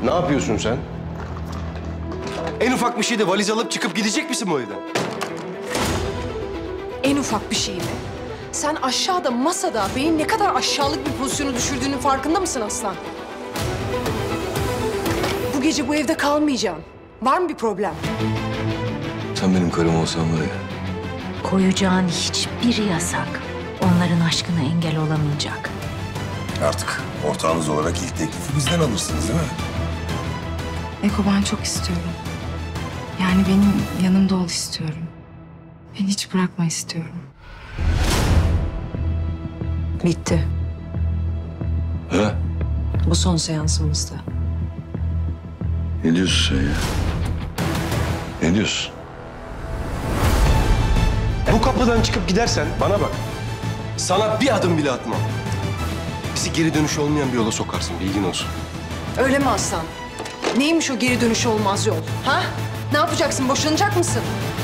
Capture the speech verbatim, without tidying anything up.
Ne yapıyorsun sen? En ufak bir şeyde valiz alıp çıkıp gidecek misin bu evden? En ufak bir şey mi? Sen aşağıda masada beni ne kadar aşağılık bir pozisyona düşürdüğünün farkında mısın Aslan? Bu gece bu evde kalmayacağım. Var mı bir problem? Sen benim karım olsan var ya. Koyacağın hiçbir yasak onların aşkına engel olamayacak. Artık ortağınız olarak ilk teklifi bizden alırsınız değil mi? Eko, ben çok istiyorum. Yani benim yanımda ol istiyorum. Beni hiç bırakma istiyorum. Bitti. He? Bu son seansımızda. Ne diyorsun sen ya? Ne diyorsun? Bu kapıdan çıkıp gidersen bana bak. Sana bir adım bile atmam. Bizi geri dönüşü olmayan bir yola sokarsın, bilgin olsun. Öyle mi Aslan? Neymiş o geri dönüşü olmaz yol? Ha? Ne yapacaksın? Boşanacak mısın?